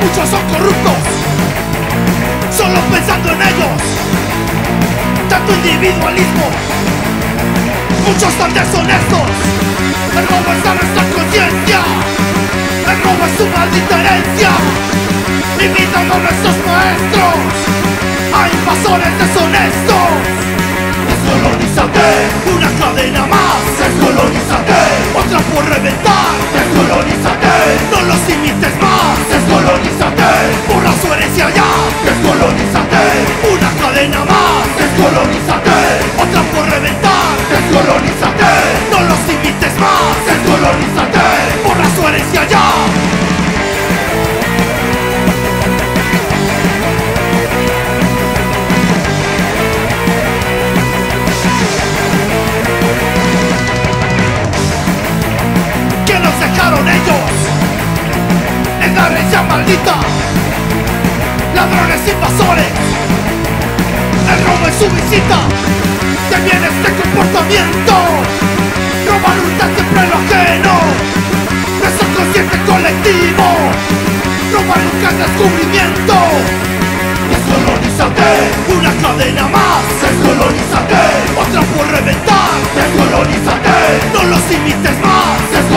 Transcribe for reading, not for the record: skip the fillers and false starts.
Muchos son corruptos, solo pensando en ellos. Tanto individualismo, muchos tan deshonestos. El robo está en nuestra conciencia, el robo es su maldita herencia. Imitando a nuestros maestros, a invasores deshonestos. Descolonizate, una cadena más. Descolonizate, otra por reventar. Descolonizate, no los imites más. Descolonizate, borra su herencia ya. Descolonizate, una cadena más. Descolonizate, otra por reventar. Descolonizate, no los imites más. Descolonizate, borra su herencia ya. Ellos en la herencia maldita, ladrones invasores. El robo es su visita, que viene este comportamiento. Robar hurtar siempre lo ajeno, nuestro consciente colectivo. Robar nunca es descubrimiento. Descolonizate, una cadena más. Descolonizate, otra por reventar. Descolonizate, no los imites más.